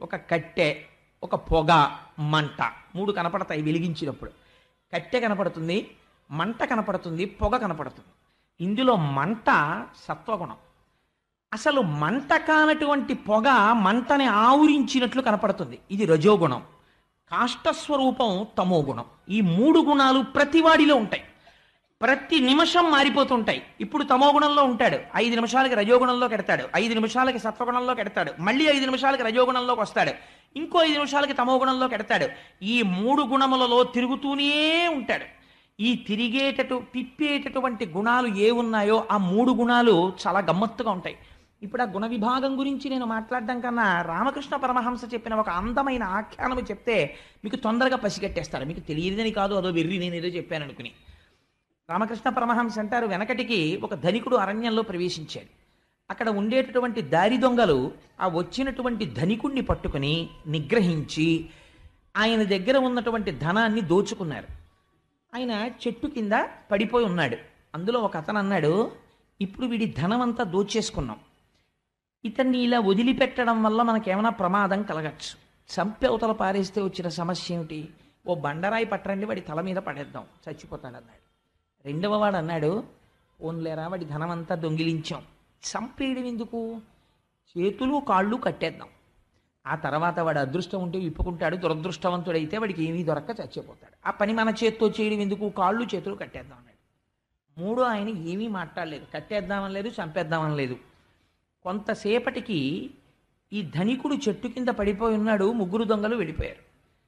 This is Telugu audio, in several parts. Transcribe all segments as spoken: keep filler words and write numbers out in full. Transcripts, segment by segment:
ఒక కట్టె, ఒక పొగ, మంట, మూడు కనపడతాయి వెలిగించినప్పుడు. కట్టె కనపడుతుంది, మంట కనపడుతుంది, పొగ కనపడుతుంది. ఇందులో మంట సత్వగుణం. అసలు మంట కానటువంటి పొగ మంటని ఆవురించినట్లు కనపడుతుంది, ఇది రజోగుణం. కాష్టస్వరూపం తమోగుణం. ఈ మూడు గుణాలు ప్రతివాడిలో ఉంటాయి, ప్రతి నిమిషం మారిపోతుంటాయి. ఇప్పుడు తమోగుణంలో ఉంటాడు, ఐదు నిమిషాలకి రజోగుణంలోకి ఎడతాడు, ఐదు నిమిషాలకి సత్వగుణంలోకి ఎడతాడు, మళ్ళీ ఐదు నిమిషాలకి రజోగుణంలోకి వస్తాడు, ఇంకో ఐదు నిమిషాలకి తమోగుణంలోకి ఎడతాడు. ఈ మూడు గుణములలో తిరుగుతూనే ఉంటాడు. ఈ తిరిగేటటు తిప్పేటటువంటి గుణాలు ఏ ఉన్నాయో ఆ మూడు గుణాలు చాలా గమ్మత్తుగా ఉంటాయి. ఇప్పుడు ఆ గుణ విభాగం గురించి నేను మాట్లాడడం కన్నా రామకృష్ణ పరమహంస చెప్పిన ఒక అందమైన ఆఖ్యానము చెప్తే మీకు తొందరగా పసిగట్టేస్తారు. మీకు తెలియదని కాదు, అదో వెర్రి నేను ఏదో చెప్పాను అనుకుని. రామకృష్ణ పరమహంస అంటారు, వెనకటికి ఒక ధనికుడు అరణ్యంలో ప్రవేశించాడు. అక్కడ ఉండేటటువంటి దారి దొంగలు ఆ వచ్చినటువంటి ధనికుణ్ణి పట్టుకుని నిగ్రహించి ఆయన దగ్గర ఉన్నటువంటి ధనాన్ని దోచుకున్నారు. ఆయన చెట్టు కింద పడిపోయి ఉన్నాడు. అందులో ఒక అతను అన్నాడు, ఇప్పుడు వీడి ధనం అంతా దోచేసుకున్నాం, ఇతన్ని ఇలా వదిలిపెట్టడం వల్ల మనకేమైనా ప్రమాదం కలగచ్చు, చంపి అవతల పారేస్తే వచ్చిన సమస్య ఏమిటి, ఓ బండరాయి పట్టరండి వాడి తల మీద పడేద్దాం, చచ్చిపోతాడు అన్నాడు. రెండవ వాడు అన్నాడు, ఓన్లేరా వాడి ధనం అంతా దొంగిలించాం, చంపేయడం ఎందుకు, చేతులు కాళ్ళు కట్టేద్దాం, ఆ తర్వాత వాడు అదృష్టం ఉంటే విప్పుకుంటాడు, దురదృష్టవంతుడైతే వాడికి ఏమీ దొరక్క చచ్చిపోతాడు, ఆ పని మన చేత్తో చేయడం ఎందుకు, కాళ్ళు చేతులు కట్టేద్దాం అన్నాడు. మూడో ఆయన ఏమీ మాట్లాడలేదు, కట్టేద్దామని లేదు, చంపేద్దామని లేదు. కొంతసేపటికి ఈ ధనికుడు చెట్టు కింద పడిపోయి ఉన్నాడు, ముగ్గురు దొంగలు వెళ్ళిపోయారు.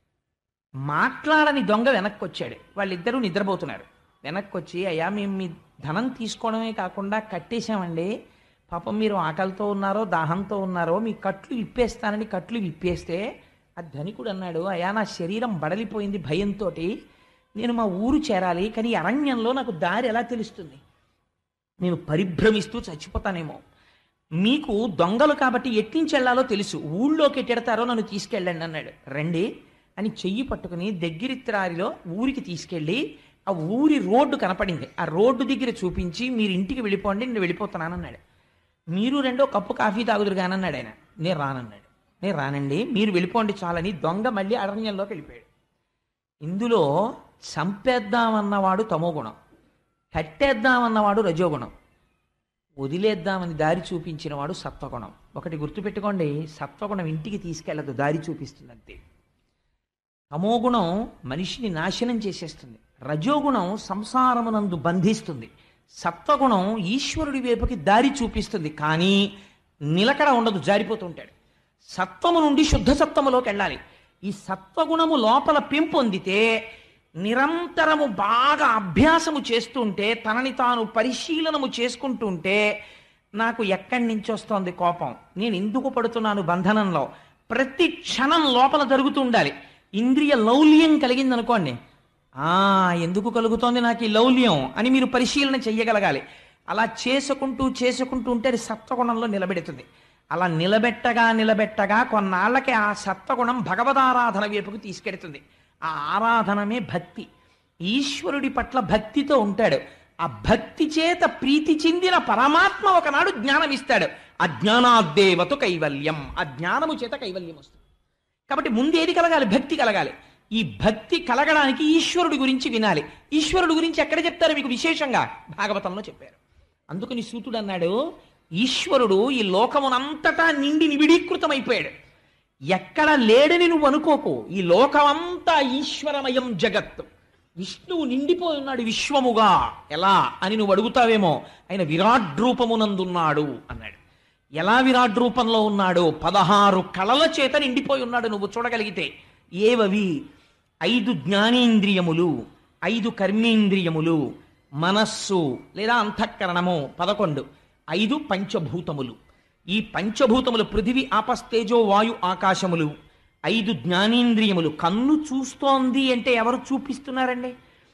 మాట్లాడని దొంగ వెనక్కి వచ్చాడు, వాళ్ళిద్దరూ నిద్రపోతున్నారు. వెనక్కి వచ్చి, అయ్యా మేము మీ ధనం తీసుకోవడమే కాకుండా కట్టేశామండి, పాపం మీరు ఆకలితో ఉన్నారో దాహంతో ఉన్నారో మీ కట్లు విప్పేస్తానని కట్లు విప్పేస్తే ఆ ధనికుడు అన్నాడు, అయ్యా నా శరీరం బడలిపోయింది భయంతో, నేను మా ఊరు చేరాలి, కానీ అరణ్యంలో నాకు దారి ఎలా తెలుస్తుంది, నేను పరిభ్రమిస్తూ చచ్చిపోతానేమో, మీకు దొంగలు కాబట్టి ఎట్టించి వెళ్ళాలో తెలుసు, ఊళ్ళోకి ఎట్టెడతారో నన్ను తీసుకెళ్ళండి అన్నాడు. రండి అని చెయ్యి పట్టుకుని దగ్గరిత్రారిలో ఊరికి తీసుకెళ్ళి ఆ ఊరి రోడ్డు కనపడింది, ఆ రోడ్డు దగ్గర చూపించి మీరు ఇంటికి వెళ్ళిపోండి, నేను వెళ్ళిపోతున్నానన్నాడు. మీరు రెండో కప్పు కాఫీ తాగుదురు కానన్నాడు ఆయన. నేను రానన్నాడు. నేను రానండి, మీరు వెళ్ళిపోండి చాలని దొంగ మళ్ళీ అరణ్యంలోకి వెళ్ళిపోయాడు. ఇందులో చంపేద్దామన్నవాడు తమోగుణం, కట్టేద్దామన్నవాడు రజోగుణం, వదిలేద్దామని దారి చూపించిన వాడు సత్వగుణం. ఒకటి గుర్తుపెట్టుకోండి, సత్వగుణం ఇంటికి తీసుకెళ్ళదు, దారి చూపిస్తుంది అంతే. తమోగుణం మనిషిని నాశనం చేసేస్తుంది, రజోగుణం సంసారమునందు బంధిస్తుంది, సత్వగుణం ఈశ్వరుడి వైపుకి దారి చూపిస్తుంది, కానీ నిలకడ ఉండదు, జారిపోతుంటాడు. సత్వము నుండి శుద్ధ సత్వములోకి వెళ్ళాలి. ఈ సత్వగుణము లోపల పెంపొందితే నిరంతరము బాగా అభ్యాసము చేస్తుంటే, తనని తాను పరిశీలనము చేసుకుంటుంటే, నాకు ఎక్కడి నుంచి వస్తోంది కోపం, నేను ఎందుకు పడుతున్నాను బంధనంలో, ప్రతి క్షణం లోపల జరుగుతూ ఉండాలి. ఇంద్రియ లౌల్యం కలిగిందనుకోండి, ఆ ఎందుకు కలుగుతోంది నాకు ఈ లౌల్యం అని మీరు పరిశీలన చెయ్యగలగాలి. అలా చేసుకుంటూ చేసుకుంటూ ఉంటే అది సత్వగుణంలో నిలబెడుతుంది. అలా నిలబెట్టగా నిలబెట్టగా కొన్నాళ్ళకి ఆ సత్వగుణం భగవదారాధన వైపుకు తీసుకెడుతుంది. ఆ ఆరాధనమే భక్తి. ఈశ్వరుడి పట్ల భక్తితో ఉంటాడు. ఆ భక్తి చేత ప్రీతి చెందిన పరమాత్మ ఒకనాడు జ్ఞానం ఇస్తాడు. అజ్ఞానాద్దేవతు కైవల్యం, ఆ జ్ఞానము చేత కైవల్యం వస్తుంది. కాబట్టి ముందేది కలగాలి, భక్తి కలగాలి. ఈ భక్తి కలగడానికి ఈశ్వరుడి గురించి వినాలి. ఈశ్వరుడి గురించి ఎక్కడ చెప్తారు మీకు, విశేషంగా భాగవతంలో చెప్పారు. అందుకని సూతుడు అన్నాడు, ఈశ్వరుడు ఈ లోకమునంతటా నిండి నిబిడీకృతమైపోయాడు, ఎక్కడ లేడని నువ్వు అనుకోకు, ఈ లోకమంతా ఈశ్వరమయం జగత్, విష్ణువు నిండిపోయి ఉన్నాడు విశ్వముగా. ఎలా అని నువ్వు అడుగుతావేమో, ఆయన విరాట్ రూపమునందున్నాడు అన్నాడు. ఎలా విరాట్ రూపంలో ఉన్నాడు, పదహారు కళల చేత నిండిపోయి ఉన్నాడు. నువ్వు చూడగలిగితే ఏవవి, ఐదు జ్ఞానేంద్రియములు, ఐదు కర్మేంద్రియములు, మనస్సు లేదా అంతఃకరణము పదకొండు, ఐదు పంచభూతములు. ఈ పంచభూతములు పృథివి ఆపస్తేజో వాయు ఆకాశములు, ఐదు జ్ఞానేంద్రియములు. కన్ను చూస్తోంది అంటే ఎవరు చూపిస్తున్నారండి,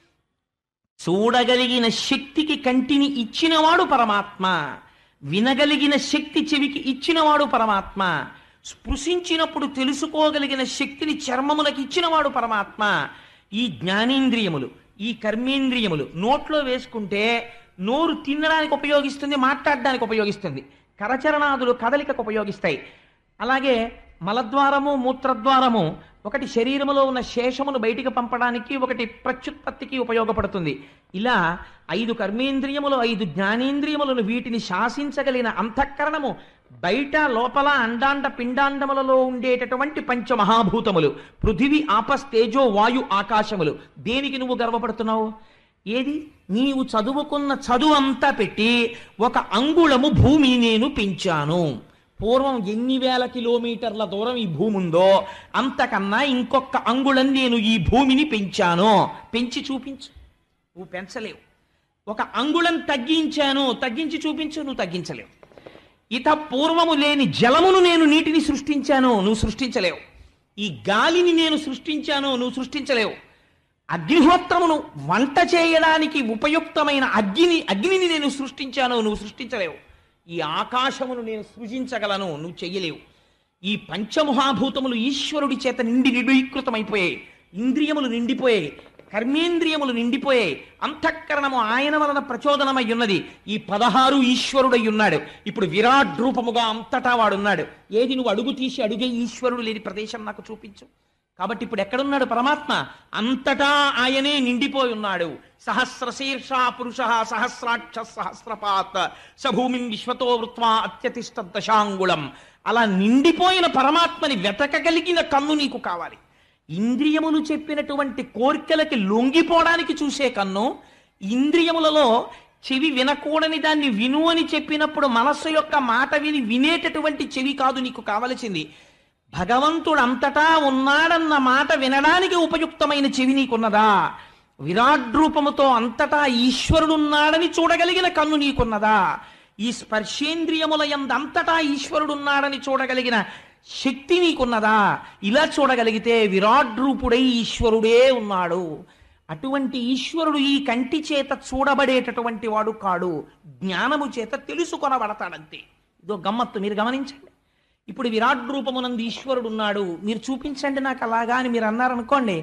చూడగలిగిన శక్తికి కంటిని ఇచ్చినవాడు పరమాత్మ, వినగలిగిన శక్తి చెవికి ఇచ్చినవాడు పరమాత్మ, స్పృశించినప్పుడు తెలుసుకోగలిగిన శక్తిని చర్మములకు ఇచ్చినవాడు పరమాత్మ. ఈ జ్ఞానేంద్రియములు, ఈ కర్మేంద్రియములు నోట్లో వేసుకుంటే నోరు తినడానికి ఉపయోగిస్తుంది, మాట్లాడడానికి ఉపయోగిస్తుంది, కరచరణాదులు కదలికకు ఉపయోగిస్తాయి. అలాగే మలద్వారము మూత్రద్వారము ఒకటి శరీరములో ఉన్న శేషమును బయటికి పంపడానికి, ఒకటి ప్రత్యుత్పత్తికి ఉపయోగపడుతుంది. ఇలా ఐదు కర్మేంద్రియములు, ఐదు జ్ఞానేంద్రియములను వీటిని శాసించగలిగిన అంతఃకరణము బయట లోపల అండాండ పిండాండములలో ఉండేటటువంటి పంచమహాభూతములు పృథివీ ఆపస్ తేజో వాయు ఆకాశములు. దేనికి నువ్వు గర్వపడుతున్నావు? ఏది? నీవు చదువుకున్న చదువు అంతా పెట్టి ఒక అంగుళము భూమిని నేను పెంచాను. పూర్వం ఎన్ని వేల కిలోమీటర్ల దూరం ఈ భూమి ఉందో అంతకన్నా ఇంకొక అంగుళం నేను ఈ భూమిని పెంచాను. పెంచి చూపించు. నువ్వు పెంచలేవు. ఒక అంగుళం తగ్గించాను, తగ్గించి చూపించు. నువ్వు తగ్గించలేవు. ఇత పూర్వము లేని జలమును నేను నీటిని సృష్టించాను, నువ్వు సృష్టించలేవు. ఈ గాలిని నేను సృష్టించాను, నువ్వు సృష్టించలేవు. అగ్నిహోత్రమును వంట చేయడానికి ఉపయుక్తమైన అగ్ని అగ్నిని నేను సృష్టించాను, నువ్వు సృష్టించలేవు. ఈ ఆకాశమును నేను సృజించగలను, నువ్వు చెయ్యలేవు. ఈ పంచమహాభూతములు ఈశ్వరుడి చేత నిండి నిడీకృతమైపోయాయి. ఇంద్రియములు నిండిపోయాయి, కర్మేంద్రియములు నిండిపోయాయి, అంతఃకరణము ఆయన వలన ప్రచోదనమై ఉన్నది. ఈ పదహారు ఈశ్వరుడై ఉన్నాడు. ఇప్పుడు విరాట్ రూపముగా అంతటా వాడున్నాడు. ఏది నువ్వు అడుగు తీసి అడుగే ఈశ్వరుడు లేని ప్రదేశం నాకు చూపించు. కాబట్టి ఇప్పుడు ఎక్కడున్నాడు పరమాత్మ? అంతటా ఆయనే నిండిపోయి ఉన్నాడు. సహస్రశీర్ష పురుష సహస్రాక్ష సహస్రపాత్ సభూమిం విశ్వతో వృత్వా అత్యతిష్ట దశాంగుళం. అలా నిండిపోయిన పరమాత్మని వెతకగలిగిన కన్ను నీకు కావాలి. ఇంద్రియములు చెప్పినటువంటి కోర్కెలకి లొంగిపోవడానికి చూసే కన్ను, ఇంద్రియములలో చెవి వినకూడని దాన్ని విను అని చెప్పినప్పుడు మనస్సు యొక్క మాట విని వినేటటువంటి చెవి కాదు నీకు కావలసింది. భగవంతుడు అంతటా ఉన్నాడన్న మాట వినడానికి ఉపయుక్తమైన చెవి నీకున్నదా? విరాట్ రూపముతో అంతటా ఈశ్వరుడున్నాడని చూడగలిగిన కన్ను నీకున్నదా? ఈ స్పర్శేంద్రియముల యందంతటా ఈశ్వరుడున్నాడని చూడగలిగిన శక్తి నీకున్నదా? ఇలా చూడగలిగితే విరాట్ రూపుడై ఈశ్వరుడే ఉన్నాడు. అటువంటి ఈశ్వరుడు ఈ కంటి చేత చూడబడేటటువంటి వాడు కాడు, జ్ఞానము చేత తెలుసుకొనబడతాడంతే. ఇదో గమ్మత్తు, మీరు గమనించండి. ఇప్పుడు విరాట్ రూపమునందు ఈశ్వరుడు ఉన్నాడు, మీరు చూపించండి నాకు అలాగా అని మీరు అన్నారనుకోండి,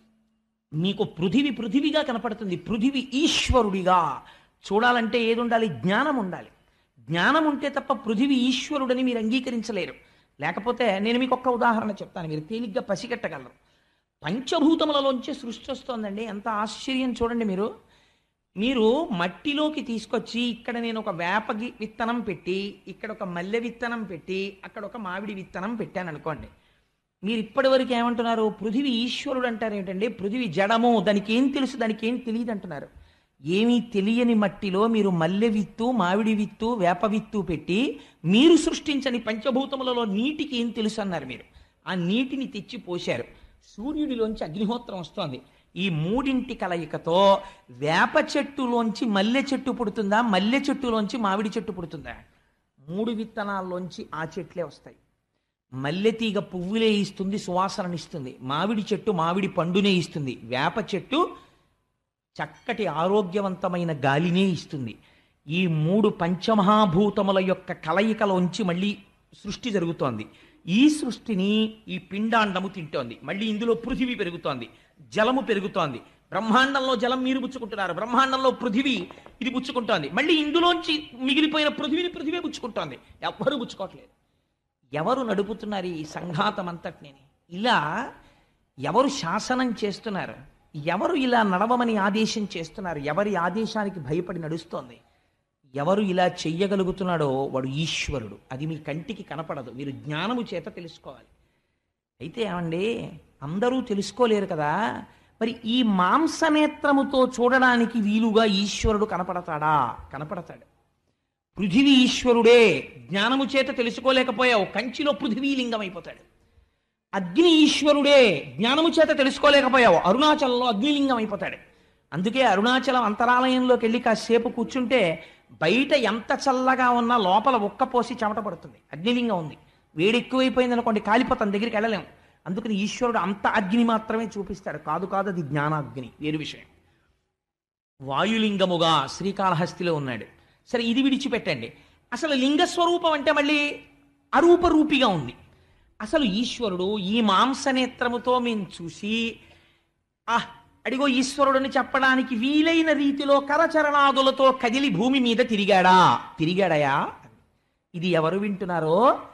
మీకు పృథివి పృథివిగా కనపడుతుంది. పృథివి ఈశ్వరుడిగా చూడాలంటే ఏది ఉండాలి? జ్ఞానం ఉండాలి. జ్ఞానం ఉంటే తప్ప పృథివి ఈశ్వరుడని మీరు అంగీకరించలేరు. లేకపోతే నేను మీకు ఒక్క ఉదాహరణ చెప్తాను, మీరు తేలిగ్గా పసిగట్టగలరు. పంచభూతములలోంచి సృష్టి వస్తోందండి. ఎంత ఆశ్చర్యం చూడండి. మీరు మీరు మట్టిలోకి తీసుకొచ్చి ఇక్కడ నేను ఒక వేపగి విత్తనం పెట్టి, ఇక్కడ ఒక మల్లె విత్తనం పెట్టి, అక్కడ ఒక మామిడి విత్తనం పెట్టాను అనుకోండి. మీరు ఇప్పటి వరకు ఏమంటున్నారు? పృథివి ఈశ్వరుడు అంటారు. ఏంటండి పృథివి జడము, దానికి ఏం తెలుసు, దానికి ఏం తెలియదు అంటున్నారు. ఏమీ తెలియని మట్టిలో మీరు మల్లె విత్తు, మామిడి విత్తు, వేప విత్తు పెట్టి మీరు సృష్టించని పంచభూతములలో నీటికి ఏం తెలుసు అన్నారు. మీరు ఆ నీటిని తెచ్చి పోశారు. సూర్యుడిలోంచి అగ్నిహోత్రం వస్తోంది. ఈ మూడింటి కలయికతో వేప చెట్టులోంచి మల్లె చెట్టు పుడుతుందా, మల్లె చెట్టులోంచి మామిడి చెట్టు పుడుతుందా? మూడు విత్తనాల్లోంచి ఆ చెట్లే వస్తాయి. మల్లె తీగ పువ్వులే ఇస్తుంది, సువాసననిస్తుంది. మామిడి చెట్టు మామిడి పండునే ఇస్తుంది. వేప చెట్టు చక్కటి ఆరోగ్యవంతమైన గాలినే ఇస్తుంది. ఈ మూడు పంచమహాభూతముల యొక్క కలయికలోంచి మళ్ళీ సృష్టి జరుగుతోంది. ఈ సృష్టిని ఈ పిండాండము తింటోంది. మళ్ళీ ఇందులో పృథివీ పెరుగుతోంది, జలము పెరుగుతోంది. బ్రహ్మాండంలో జలం మీరు పుచ్చుకుంటున్నారు, బ్రహ్మాండంలో పృథివీ ఇది పుచ్చుకుంటోంది. మళ్ళీ ఇందులోంచి మిగిలిపోయిన పృథివీని పృథివీ పుచ్చుకుంటోంది. ఎవ్వరూ పుచ్చుకోవట్లేదు. ఎవరు నడుపుతున్నారు ఈ సంఘాతం అంతటిని? ఇలా ఎవరు శాసనం చేస్తున్నారు? ఎవరు ఇలా నడవమని ఆదేశం చేస్తున్నారు? ఎవరి ఆదేశానికి భయపడి నడుస్తోంది? ఎవరు ఇలా చెయ్యగలుగుతున్నాడో వాడు ఈశ్వరుడు. అది మీ కంటికి కనపడదు, మీరు జ్ఞానము చేత తెలుసుకోవాలి. అయితే ఏమండి, అందరూ తెలుసుకోలేరు కదా. మరి ఈ మాంసనేత్రముతో చూడడానికి వీలుగా ఈశ్వరుడు కనపడతాడా? కనపడతాడు. పృథివీ ఈశ్వరుడే. జ్ఞానము చేత తెలుసుకోలేకపోయావు, కంచిలో పృథివీ లింగం అయిపోతాడు. అగ్ని ఈశ్వరుడే. జ్ఞానము చేత తెలుసుకోలేకపోయావు, అరుణాచలంలో అగ్నిలింగం అయిపోతాడు. అందుకే అరుణాచలం అంతరాలయంలోకి వెళ్ళి కాసేపు కూర్చుంటే బయట ఎంత చల్లగా ఉన్నా లోపల ఒక్కపోసి చెమట పడుతుంది. అగ్నిలింగం ఉంది. వేడి ఎక్కువైపోయింది అనుకోండి, కాలిపోతాం, దగ్గరికి వెళ్ళలేము. అందుకని ఈశ్వరుడు అంత అగ్ని మాత్రమే చూపిస్తాడు. కాదు కాదు అది జ్ఞానాగ్ని, వేరు విషయం. వాయులింగముగా శ్రీకాళహస్తిలో ఉన్నాడు. సరే, ఇది విడిచిపెట్టండి. అసలు లింగస్వరూపం అంటే మళ్ళీ అరూపరూపిగా ఉంది. అసలు ఈశ్వరుడు ఈ మాంసనేత్రముతో మేము చూసి ఆహ్ అడిగో ఈశ్వరుడని చెప్పడానికి వీలైన రీతిలో కరచరణాదులతో కదిలి భూమి మీద తిరిగాడా? తిరిగాడయా? ఇది ఎవరు వింటున్నారో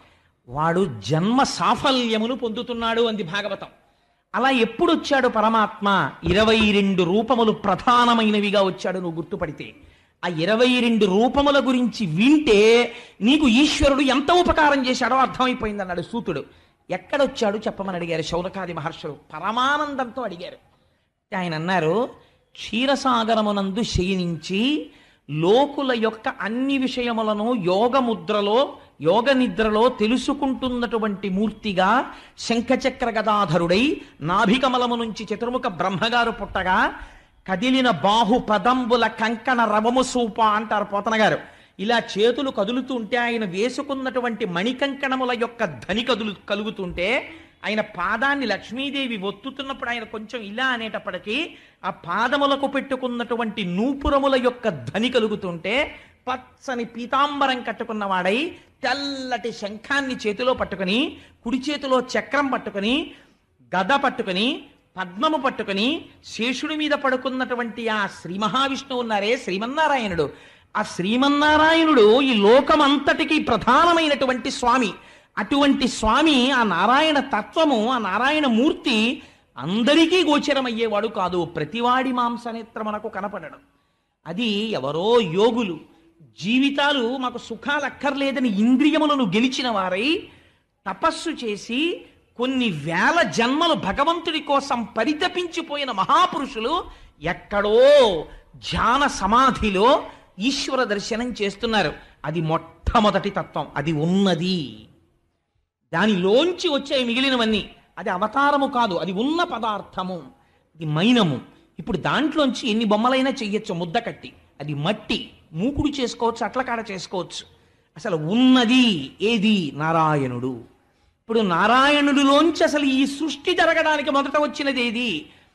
వాడు జన్మ సాఫల్యమును పొందుతున్నాడు అంది భాగవతం. అలా ఎప్పుడు వచ్చాడు పరమాత్మ? ఇరవై రెండు రూపములు ప్రధానమైనవిగా వచ్చాడు. నువ్వు గుర్తుపడితే ఆ ఇరవై రెండు రూపముల గురించి వింటే నీకు ఈశ్వరుడు ఎంత ఉపకారం చేశాడో అర్థమైపోయింది అన్నాడు సూతుడు. ఎక్కడొచ్చాడు చెప్పమని అడిగారు శౌనకాది మహర్షులు. పరమానందంతో అడిగారు. ఆయన అన్నారు, క్షీరసాగరమునందు శయనించి లోకుల యొక్క అన్ని విషయములను యోగముద్రలో యోగ నిద్రలో తెలుసుకుంటున్నటువంటి మూర్తిగా శంఖచక్ర గదాధరుడై నాభికమలము నుంచి చతుర్ముఖ బ్రహ్మగారు పుట్టగా కదిలిన బాహు పదంబుల కంకణ రవము సూప అంటారు పోతన గారు. ఇలా చేతులు కదులుతుంటే ఆయన వేసుకున్నటువంటి మణికంకణముల యొక్క ధని కదులు కలుగుతుంటే ఆయన పాదాన్ని లక్ష్మీదేవి ఒత్తుతున్నప్పుడు ఆయన కొంచెం ఇలా అనేటప్పటికీ ఆ పాదములకు పెట్టుకున్నటువంటి నూపురముల యొక్క ధని కలుగుతుంటే పచ్చని పీతాంబరం కట్టుకున్నవాడై తెల్లటి శంఖాన్ని చేతిలో పట్టుకుని కుడి చేతిలో చక్రం పట్టుకుని గద పట్టుకుని పద్మము పట్టుకుని శేషుడి మీద పడుకున్నటువంటి ఆ శ్రీ మహావిష్ణువు ఉన్నారే శ్రీమన్నారాయణుడు. ఆ శ్రీమన్నారాయణుడు ఈ లోకమంతటికి ప్రధానమైనటువంటి స్వామి. అటువంటి స్వామి, ఆ నారాయణ తత్వము, ఆ నారాయణ మూర్తి అందరికీ గోచరమయ్యేవాడు కాదు. ప్రతివాడి మాంసనేత్రమునకు కనపడడం. అది ఎవరో యోగులు జీవితాలు మాకు సుఖాలు అక్కర్లేదని ఇంద్రియములను గెలిచిన వారై తపస్సు చేసి కొన్ని వేల జన్మలు భగవంతుడి కోసం పరితపించిపోయిన మహాపురుషులు ఎక్కడో ధ్యాన సమాధిలో ఈశ్వర దర్శనం చేస్తున్నారు. అది మొట్టమొదటి తత్వం. అది ఉన్నది. దానిలోంచి వచ్చే మిగిలినవన్నీ అది అవతారము కాదు, అది ఉన్న పదార్థము, ఇది మైనము. ఇప్పుడు దాంట్లోంచి ఎన్ని బొమ్మలైనా చెయ్యొచ్చు ముద్ద కట్టి. అది మట్టి, మూకుడు చేసుకోవచ్చు, అట్లకాడ చేసుకోవచ్చు. అసలు ఉన్నది ఏది? నారాయణుడు. ఇప్పుడు నారాయణుడిలోంచి అసలు ఈ సృష్టి జరగడానికి మొదట వచ్చినది ఏది?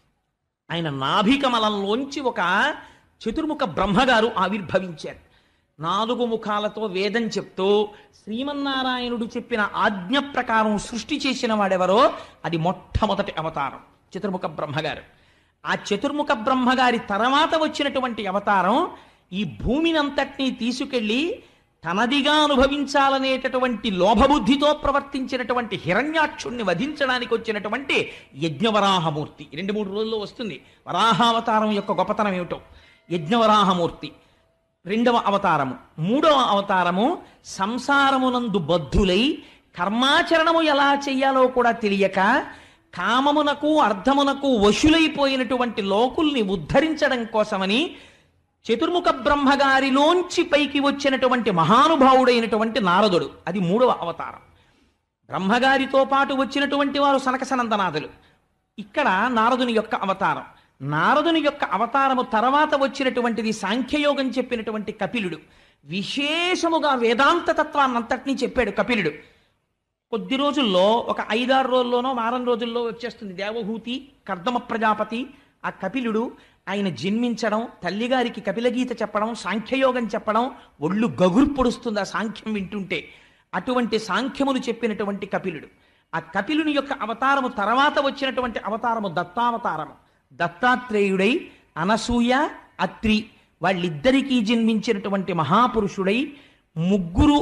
ఆయన నాభికమలంలోంచి ఒక చతుర్ముఖ బ్రహ్మగారు ఆవిర్భవించారు. నాలుగు ముఖాలతో వేదం చెప్తూ శ్రీమన్నారాయణుడు చెప్పిన ఆజ్ఞ ప్రకారం సృష్టి చేసిన వాడెవరో అది మొట్టమొదటి అవతారం చతుర్ముఖ బ్రహ్మగారు. ఆ చతుర్ముఖ బ్రహ్మగారి తర్వాత వచ్చినటువంటి అవతారం ఈ భూమిని అంతటినీ తీసుకెళ్లి తనదిగా అనుభవించాలనేటటువంటి లోభబుద్ధితో ప్రవర్తించినటువంటి హిరణ్యాక్షుణ్ణి వధించడానికి వచ్చినటువంటి యజ్ఞవరాహమూర్తి. రెండు మూడు రోజుల్లో వస్తుంది వరాహావతారం యొక్క గొప్పతనం ఏమిటో. యజ్ఞవరాహమూర్తి రెండవ అవతారము. మూడవ అవతారము సంసారమునందు బద్ధులై కర్మాచరణము ఎలా చెయ్యాలో కూడా తెలియక కామమునకు అర్థమునకు వశులైపోయినటువంటి లోకుల్ని ఉద్ధరించడం కోసమని చతుర్ముఖ బ్రహ్మగారిలోంచి పైకి వచ్చినటువంటి మహానుభావుడైనటువంటి నారదుడు. అది మూడవ అవతారం. బ్రహ్మగారితో పాటు వచ్చినటువంటి వారు సనక సనందనాథులు. ఇక్కడ నారదుని యొక్క అవతారం. నారదుని యొక్క అవతారము తర్వాత వచ్చినటువంటిది సాంఖ్యయోగం చెప్పినటువంటి కపిలుడు. విశేషముగా వేదాంత తత్వాన్నంతటినీ చెప్పాడు కపిలుడు. కొద్ది రోజుల్లో, ఒక ఐదారు రోజుల్లోనో వారం రోజుల్లో వచ్చేస్తుంది దేవహూతి, కర్దమ ప్రజాపతి. ఆ కపిలుడు ఆయన జన్మించడం, తల్లిగారికి కపిలగీత చెప్పడం, సాంఖ్యయోగం చెప్పడం, ఒళ్ళు గగురు పొడుస్తుంది ఆ సాంఖ్యం వింటుంటే. అటువంటి సాంఖ్యమును చెప్పినటువంటి కపిలుడు. ఆ కపిలుని యొక్క అవతారము తర్వాత వచ్చినటువంటి అవతారము దత్తావతారము. దత్తాత్రేయుడై అనసూయ అత్రి వాళ్ళిద్దరికీ జన్మించినటువంటి మహాపురుషుడై ముగ్గురు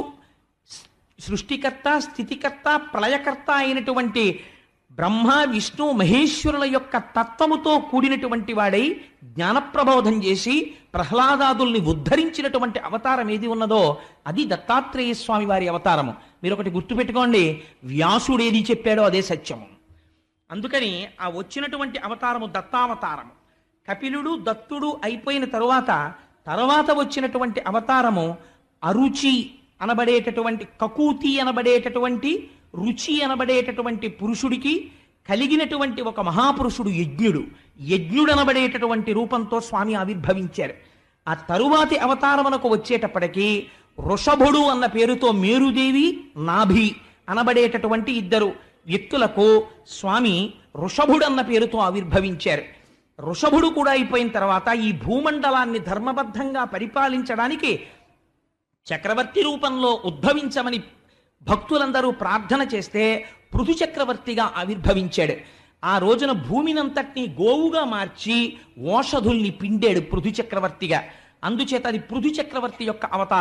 సృష్టికర్త, స్థితికర్త, ప్రళయకర్త అయినటువంటి బ్రహ్మ విష్ణు మహేశ్వరుల యొక్క తత్వముతో కూడినటువంటి వాడై జ్ఞానప్రబోధం చేసి ప్రహ్లాదాదుల్ని ఉద్ధరించినటువంటి అవతారం ఏది ఉన్నదో అది దత్తాత్రేయ స్వామి వారి అవతారము. మీరు ఒకటి గుర్తుపెట్టుకోండి, వ్యాసుడు ఏది చెప్పాడో అదే సత్యము. అందుకని ఆ వచ్చినటువంటి అవతారము దత్తావతారము. కపిలుడు దత్తుడు అయిపోయిన తరువాత తరువాత వచ్చినటువంటి అవతారము అరుచి అనబడేటటువంటి, కకూతి అనబడేటటువంటి, రుచి అనబడేటటువంటి పురుషుడికి కలిగినటువంటి ఒక మహాపురుషుడు యజ్ఞుడు. యజ్ఞుడు అనబడేటటువంటి రూపంతో స్వామి ఆవిర్భవించారు. ఆ తరువాతి అవతారమునకు వచ్చేటప్పటికీ వృషభుడు అన్న పేరుతో మేరుదేవి, నాభి అనబడేటటువంటి ఇద్దరు వ్యక్తులకు స్వామి వృషభుడు అన్న పేరుతో ఆవిర్భవించారు. వృషభుడు కూడా అయిపోయిన తర్వాత ఈ భూమండలాన్ని ధర్మబద్ధంగా పరిపాలించడానికి చక్రవర్తి రూపంలో ఉద్భవించమని భక్తులందరూ ప్రార్థన చేస్తే పృథు చక్రవర్తిగా ఆవిర్భవించాడు. ఆ రోజున భూమినంతటినీ గోవుగా మార్చి ఓషధుల్ని పిండాడు పృథు చక్రవర్తిగా. అందుచేత అది పృథు చక్రవర్తి యొక్క అవతారము.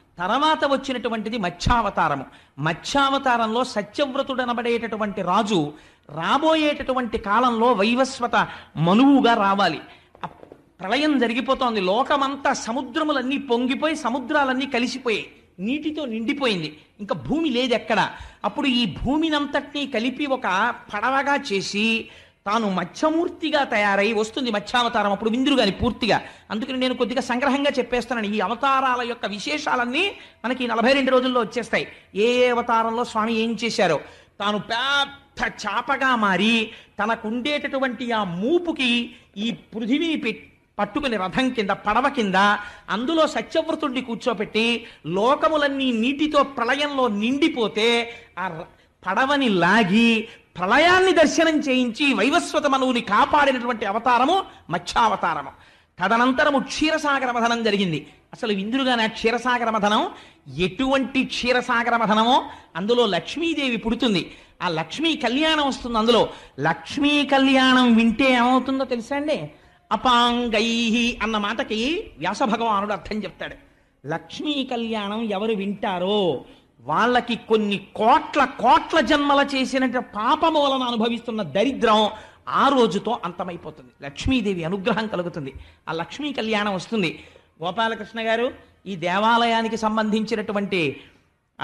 తర్వాత వచ్చినటువంటిది మత్స్యావతారము. మత్స్యావతారంలో సత్యవ్రతుడనబడేటటువంటి రాజు రాబోయేటటువంటి కాలంలో వైవస్వత మనువుగా రావాలి. ప్రళయం జరిగిపోతోంది, లోకమంతా సముద్రములన్నీ పొంగిపోయి సముద్రాలన్నీ కలిసిపోయాయి, నీటితో నిండిపోయింది, ఇంకా భూమి లేదు ఎక్కడ. అప్పుడు ఈ భూమినంతటినీ కలిపి ఒక పడవగా చేసి తాను మత్స్యమూర్తిగా తయారై వస్తుంది మత్స్యావతారం. అప్పుడు విందురు గాని పూర్తిగా. అందుకని నేను కొద్దిగా సంగ్రహంగా చెప్పేస్తున్నాను. ఈ అవతారాల యొక్క విశేషాలన్నీ మనకి నలభై రెండు రోజుల్లో వచ్చేస్తాయి. ఏ ఏ అవతారంలో స్వామి ఏం చేశారో. తాను పెద్ద చాపగా మారి తనకుండేటటువంటి ఆ మూపుకి ఈ పృథివిని పెట్టి పట్టుకుని రథం కింద పడవ కింద అందులో సత్యవ్రతుడిని కూర్చోపెట్టి లోకములన్నీ నీటితో ప్రళయంలో నిండిపోతే ఆ పడవని లాగి ప్రళయాన్ని దర్శనం చేయించి వైవస్వత మనువుని కాపాడినటువంటి అవతారము మత్స్యావతారము. తదనంతరము క్షీరసాగర మథనం జరిగింది. అసలు విందులుగానే క్షీరసాగర మథనం ఎటువంటి క్షీరసాగర మథనమో అందులో లక్ష్మీదేవి పుడుతుంది. ఆ లక్ష్మీ కళ్యాణం వస్తుంది. అందులో లక్ష్మీ కళ్యాణం వింటే ఏమవుతుందో తెలుసా అండి? అపాంగై అన్న మాటకి వ్యాస భగవానుడు అర్థం చెప్తాడు. లక్ష్మీ కళ్యాణం ఎవరు వింటారో వాళ్ళకి కొన్ని కోట్ల కోట్ల జన్మల చేసినట్టు పాపమూలన అనుభవిస్తున్న దరిద్రం ఆ రోజుతో అంతమైపోతుంది. లక్ష్మీదేవి అనుగ్రహం కలుగుతుంది. ఆ లక్ష్మీ కళ్యాణం వస్తుంది. గోపాలకృష్ణ గారు ఈ దేవాలయానికి సంబంధించినటువంటి ఆ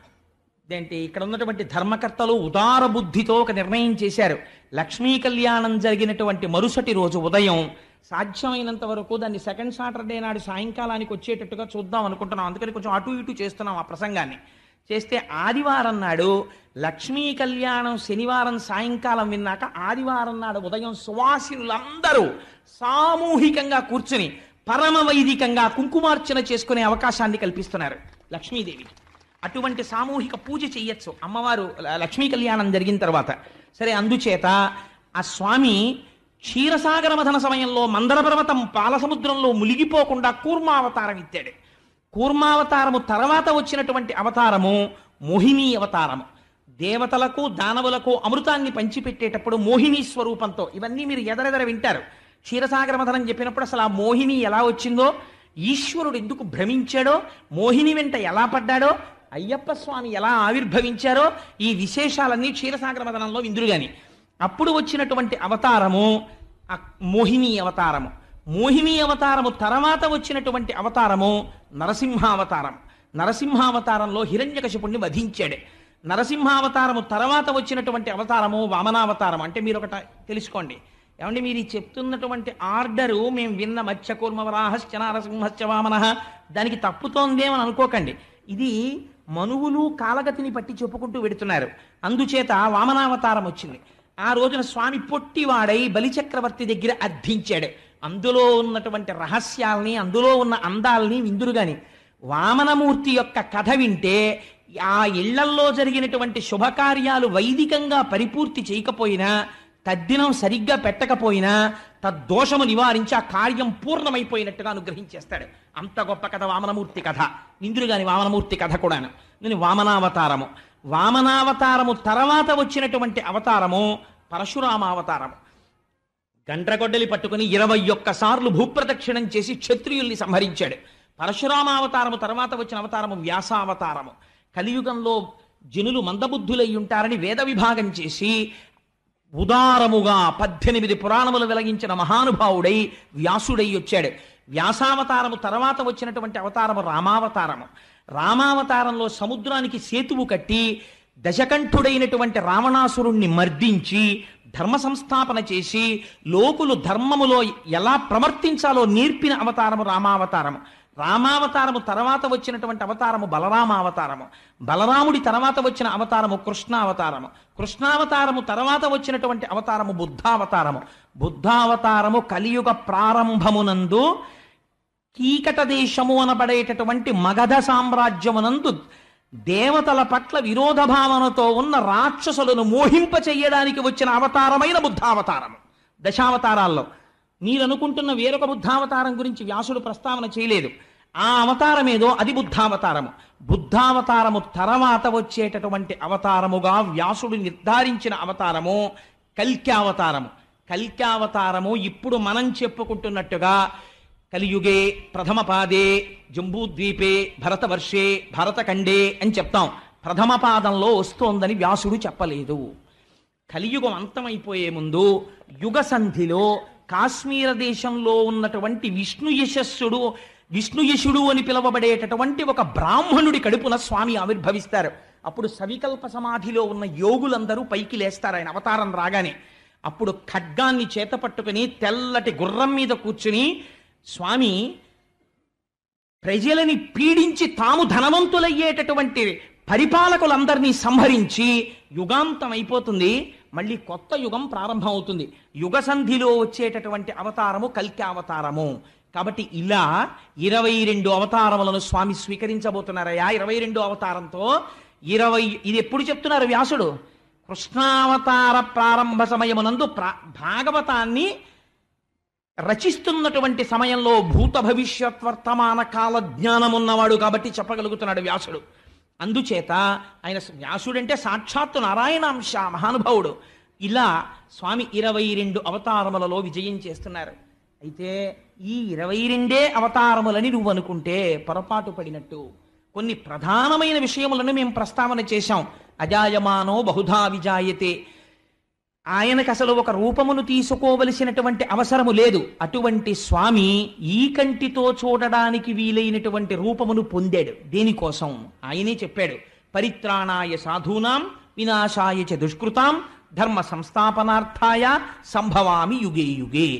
ఏంటి ఇక్కడ ఉన్నటువంటి ధర్మకర్తలు ఉదార బుద్ధితో ఒక నిర్ణయం చేశారు. లక్ష్మీ కళ్యాణం జరిగినటువంటి మరుసటి రోజు ఉదయం సాధ్యమైనంత వరకు దాన్ని సెకండ్ సాటర్డే నాడు సాయంకాలానికి వచ్చేటట్టుగా చూద్దాం అనుకుంటున్నాం. అందుకని కొంచెం అటు ఇటు చేస్తున్నాం ఆ ప్రసంగాన్ని. చేస్తే ఆదివారం నాడు లక్ష్మీ కళ్యాణం శనివారం సాయంకాలం విన్నాక ఆదివారం నాడు ఉదయం సువాసినులందరూ సామూహికంగా కూర్చుని పరమ వైదికంగా కుంకుమార్చన చేసుకునే అవకాశాన్ని కల్పిస్తున్నారు లక్ష్మీదేవికి. అటువంటి సామూహిక పూజ చెయ్యొచ్చు అమ్మవారు లక్ష్మీ కళ్యాణం జరిగిన తర్వాత. సరే, అందుచేత ఆ స్వామి క్షీరసాగర మథన సమయంలో మందర పర్వతం పాలసముద్రంలో మునిగిపోకుండా కూర్మావతారం ఎత్తాడు. కూర్మావతారము తర్వాత వచ్చినటువంటి అవతారము మోహిని అవతారము. దేవతలకు దానవులకు అమృతాన్ని పంచిపెట్టేటప్పుడు మోహిని స్వరూపంతో ఇవన్నీ మీరు ఎదరెదర వింటారు. క్షీరసాగర మథనం చెప్పినప్పుడు అసలు ఆ మోహిని ఎలా వచ్చిందో, ఈశ్వరుడు ఎందుకు భ్రమించాడో, మోహిని వెంట ఎలా పడ్డాడో, అయ్యప్ప స్వామి ఎలా ఆవిర్భవించారో ఈ విశేషాలన్నీ క్షీరసాగర మథనంలో విందురుగాని. అప్పుడు వచ్చినటువంటి అవతారము మోహిని అవతారము. మోహిని అవతారము తర్వాత వచ్చినటువంటి అవతారము నరసింహావతారం. నరసింహావతారంలో హిరణ్యకశిపుణ్ణి వధించాడు. నరసింహావతారము తర్వాత వచ్చినటువంటి అవతారము వామనావతారం. అంటే మీరు ఒకట తెలుసుకోండి ఏమంటే, మీరు చెప్తున్నటువంటి ఆర్డరు మేము విన్న మత్స్యకూర్మవరాహశ్చ నరసింహశ్చ వామనః దానికి తప్పుతోందేమని అనుకోకండి. ఇది మనువులు కాలగతిని పట్టి చెప్పుకుంటూ వెడుతున్నారు. అందుచేత వామనావతారం వచ్చింది. ఆ రోజున స్వామి పొట్టివాడై బలిచక్రవర్తి దగ్గర అర్థించాడు. అందులో ఉన్నటువంటి రహస్యాల్ని, అందులో ఉన్న అందాల్ని విందురుగాని. వామనమూర్తి యొక్క కథ వింటే ఆ ఇళ్లల్లో జరిగినటువంటి శుభకార్యాలు వైదికంగా పరిపూర్తి చేయకపోయినా, తద్దినం సరిగ్గా పెట్టకపోయినా తద్దోషము నివారించి ఆ కార్యం పూర్ణమైపోయినట్టుగా అనుగ్రహించేస్తాడు. అంత గొప్ప కథ వామనమూర్తి కథ. ఇంద్రుగాని వామనమూర్తి కథ కూడాను. నేను వామనావతారము. వామనావతారము తర్వాత వచ్చినటువంటి అవతారము పరశురామావతారము. గండ్రగొడ్డలి పట్టుకుని ఇరవై ఒక్క సార్లు భూప్రదక్షిణం చేసి క్షత్రియుల్ని సంహరించాడు. పరశురామావతారము తర్వాత వచ్చిన అవతారము వ్యాసావతారము. కలియుగంలో జనులు మందబుద్ధులై ఉంటారని వేద విభాగం చేసి ఉదారముగా పద్దెనిమిది పురాణములు వెలిగించిన మహానుభావుడై వ్యాసుడై వచ్చాడు. వ్యాసావతారము తర్వాత వచ్చినటువంటి అవతారము రామావతారము. రామావతారంలో సముద్రానికి సేతువు కట్టి దశకంఠుడైనటువంటి రావణాసురుణ్ణి మర్దించి ధర్మ సంస్థాపన చేసి లోకులు ధర్మములో ఎలా ప్రవర్తించాలో నేర్పిన అవతారము రామావతారము. రామావతారము తర్వాత వచ్చినటువంటి అవతారము బలరామావతారము. బలరాముడి తర్వాత వచ్చిన అవతారము కృష్ణావతారము. కృష్ణావతారము తర్వాత వచ్చినటువంటి అవతారము బుద్ధావతారము. బుద్ధావతారము కలియుగ ప్రారంభమునందు కీకట దేశము అనబడేటటువంటి మగధ సామ్రాజ్యమునందు దేవతల పట్ల విరోధ భావనతో ఉన్న రాక్షసులను మోహింప చెయ్యడానికి వచ్చిన అవతారమైన బుద్ధావతారము. దశావతారాల్లో మీరు అనుకుంటున్న వేరొక బుద్ధావతారం గురించి వ్యాసుడు ప్రస్తావన చేయలేదు. ఆ అవతారం ఏదో అది బుద్ధావతారము. బుద్ధావతారము తర్వాత వచ్చేటటువంటి అవతారముగా వ్యాసుడు నిర్ధారించిన అవతారము కల్క్యావతారము. కల్క్యావతారము ఇప్పుడు మనం చెప్పుకుంటున్నట్టుగా కలియుగే ప్రథమ పాదే జంబూద్వీపే భరతవర్షే భరతఖండే అని చెప్తాం. ప్రథమ పాదంలో వస్తోందని వ్యాసుడు చెప్పలేదు. కలియుగం అంతమైపోయే ముందు యుగ సంధిలో కాశ్మీర దేశంలో ఉన్నటువంటి విష్ణు యశస్సుడు విష్ణుయశుడు అని పిలువబడేటటువంటి ఒక బ్రాహ్మణుడి కడుపున స్వామి ఆవిర్భవిస్తారు. అప్పుడు సవికల్ప సమాధిలో ఉన్న యోగులందరూ పైకి లేస్తారు ఆయన అవతారం రాగానే. అప్పుడు ఖడ్గాన్ని చేత పట్టుకుని తెల్లటి గుర్రం మీద కూర్చుని స్వామి ప్రజలని పీడించి తాము ధనవంతులయ్యేటటువంటి పరిపాలకులందరినీ సంహరించి యుగాంతం అయిపోతుంది, మళ్ళీ కొత్త యుగం ప్రారంభం అవుతుంది. యుగ సంధిలో వచ్చేటటువంటి అవతారము కల్కి అవతారము. కాబట్టి ఇలా ఇరవై రెండు అవతారములను స్వామి స్వీకరించబోతున్నారయ్యా. ఇరవై రెండు అవతారంతో ఇరవై ఇది ఎప్పుడు చెప్తున్నారు వ్యాసుడు? కృష్ణావతార ప్రారంభ సమయమునందు ప్రా భాగవతాన్ని రచిస్తున్నటువంటి సమయంలో భూత భవిష్యత్ వర్తమాన కాల జ్ఞానం ఉన్నవాడు కాబట్టి చెప్పగలుగుతున్నాడు వ్యాసుడు. అందుచేత ఆయన వ్యాసుడంటే సాక్షాత్తు నారాయణాంశ మహానుభావుడు. ఇలా స్వామి ఇరవై రెండు అవతారములలో విజయం చేస్తున్నారు. అయితే ఈ ఇరవై రెండే అవతారములని నువ్వు అనుకుంటే పొరపాటు పడినట్టు. కొన్ని ప్రధానమైన విషయములను మేము ప్రస్తావన చేశాం. అజాయమానో బహుధా విజాయతే, ఆయనకు అసలు ఒక రూపమును తీసుకోవలసినటువంటి అవసరము లేదు. అటువంటి స్వామి ఈ కంటితో చూడడానికి వీలైనటువంటి రూపమును పొందాడు. దేనికోసం ఆయనే చెప్పాడు, పరిత్రాణాయ సాధూనాం వినాశాయ చ దుష్కృతాం ధర్మ సంస్థాపనార్థాయ సంభవామి యుగే యుగే.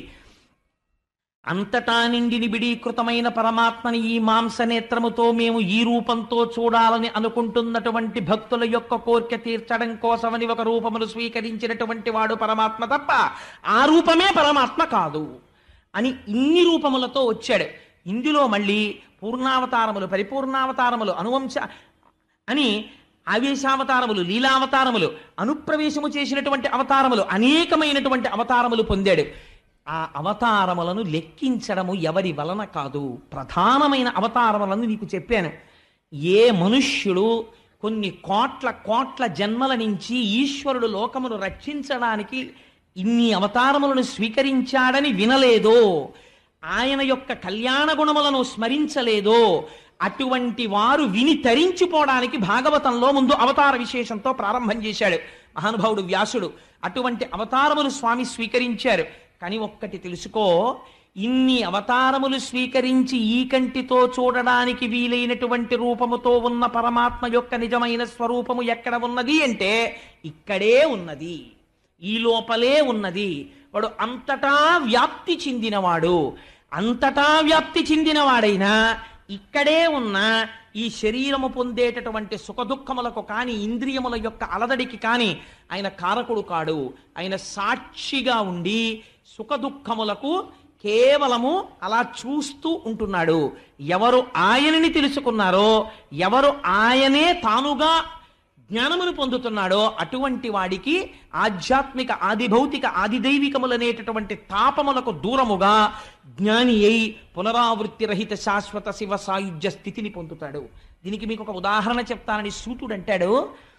అంతటా నిండి నిబిడీకృతమైన పరమాత్మని ఈ మాంసనేత్రముతో మేము ఈ రూపంతో చూడాలని అనుకుంటున్నటువంటి భక్తుల యొక్క కోరిక తీర్చడం కోసమని ఒక రూపమును స్వీకరించినటువంటి వాడు పరమాత్మ తప్ప ఆ రూపమే పరమాత్మ కాదు అని ఇన్ని రూపములతో వచ్చాడు. ఇందులో మళ్ళీ పూర్ణావతారములు, పరిపూర్ణావతారములు, అనువంశ అని ఆవేశావతారములు, లీలావతారములు, అనుప్రవేశము చేసినటువంటి అవతారములు, అనేకమైనటువంటి అవతారములు పొందాడు. ఆ అవతారములను లెక్కించడము ఎవరి వలన కాదు. ప్రధానమైన అవతారములను నీకు చెప్పాను. ఏ మనుష్యుడు కొన్ని కోట్ల కోట్ల జన్మల నుంచి ఈశ్వరుడు లోకమును రక్షించడానికి ఇన్ని అవతారములను స్వీకరించాడని వినలేదో, ఆయన యొక్క కళ్యాణ గుణములను స్మరించలేదో, అటువంటి వారు విని తరించిపోవడానికి భాగవతంలో ముందు అవతార విశేషంతో ప్రారంభం చేశాడు మహానుభావుడు వ్యాసుడు. అటువంటి అవతారములు స్వామి స్వీకరించారు. కానీ ఒక్కటి తెలుసుకో, ఇన్ని అవతారములు స్వీకరించి ఈ కంటితో చూడడానికి వీలైనటువంటి రూపముతో ఉన్న పరమాత్మ యొక్క నిజమైన స్వరూపము ఎక్కడ ఉన్నది అంటే ఇక్కడే ఉన్నది, ఈ లోపలే ఉన్నది. వాడు అంతటా వ్యాప్తి చెందినవాడు. అంతటా వ్యాప్తి చెందినవాడైనా ఇక్కడే ఉన్న ఈ శరీరము పొందేటటువంటి సుఖదుఖములకు కానీ ఇంద్రియముల యొక్క అలదడికి కానీ ఆయన కారకుడు కాడు. ఆయన సాక్షిగా ఉండి సుఖదుఖములకు కేవలము అలా చూస్తూ ఉంటున్నాడు. ఎవరు ఆయనని తెలుసుకున్నారో, ఎవరు ఆయనే తానుగా జ్ఞానమును పొందుతున్నాడో అటువంటి వాడికి ఆధ్యాత్మిక ఆదిభౌతిక ఆదిదైవికములనేటటువంటి తాపములకు దూరముగా జ్ఞాని అయి పునరావృత్తి రహిత శాశ్వత శివ సాయుధ్య స్థితిని పొందుతాడు. దీనికి మీకు ఒక ఉదాహరణ చెప్తానని సూతుడు అంటాడు.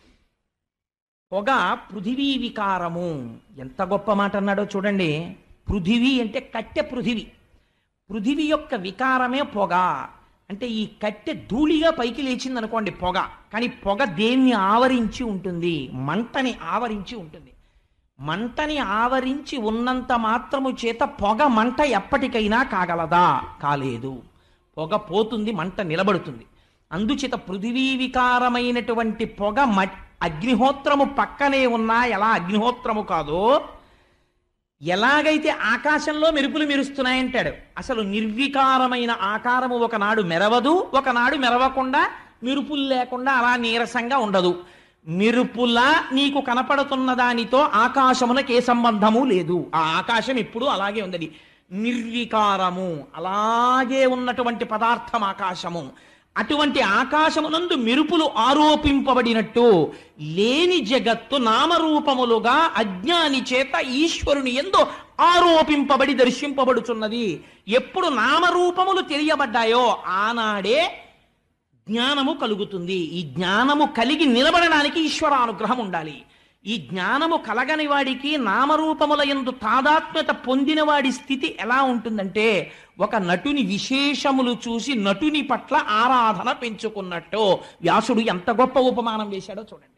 పొగ పృథివీ వికారము. ఎంత గొప్ప మాట అన్నాడో చూడండి. పృథివీ అంటే కట్టె పృథివీ. పృథివీ యొక్క వికారమే పొగ. అంటే ఈ కట్టె ధూళిగా పైకి లేచింది అనుకోండి పొగ, కానీ పొగ దేన్ని ఆవరించి ఉంటుంది? మంటని ఆవరించి ఉంటుంది. మంటని ఆవరించి ఉన్నంత మాత్రము చేత పొగ మంట ఎప్పటికైనా కాగలదా? కాలేదు. పొగ పోతుంది, మంట నిలబడుతుంది. అందుచేత పృథివీ వికారమైనటువంటి పొగ మ అగ్నిహోత్రము పక్కనే ఉన్నా ఎలా అగ్నిహోత్రము కాదో, ఎలాగైతే ఆకాశంలో మెరుపులు మెరుస్తున్నాయంటాడు. అసలు నిర్వికారమైన ఆకారము ఒకనాడు మెరవదు, ఒకనాడు మెరవకుండా మెరుపులు లేకుండా అలా నీరసంగా ఉండదు. మెరుపులా నీకు కనపడుతున్న దానితో ఆకాశమునకు ఏ సంబంధము లేదు. ఆ ఆకాశం ఎప్పుడు అలాగే ఉంది. నిర్వికారము, అలాగే ఉన్నటువంటి పదార్థం ఆకాశము. అటువంటి ఆకాశమునందు మెరుపులు ఆరోపింపబడినట్టు లేని జగత్తు నామరూపములుగా అజ్ఞాని చేత ఈశ్వరుని యందు ఆరోపింపబడి దర్శింపబడుచున్నది. ఎప్పుడు నామరూపములు తెలియబడ్డాయో ఆనాడే జ్ఞానము కలుగుతుంది. ఈ జ్ఞానము కలిగి నిలబడడానికి ఈశ్వరానుగ్రహం ఉండాలి. ఈ జ్ఞానము కలగని వాడికి నామరూపముల యందు తాదాత్మ్యత పొందిన వాడి స్థితి ఎలా ఉంటుందంటే ఒక నటుని విశేషములు చూసి నటుని పట్ల ఆరాధన పెంచుకున్నట్టు. వ్యాసుడు ఎంత గొప్ప ఉపమానం వేశాడో చూడండి.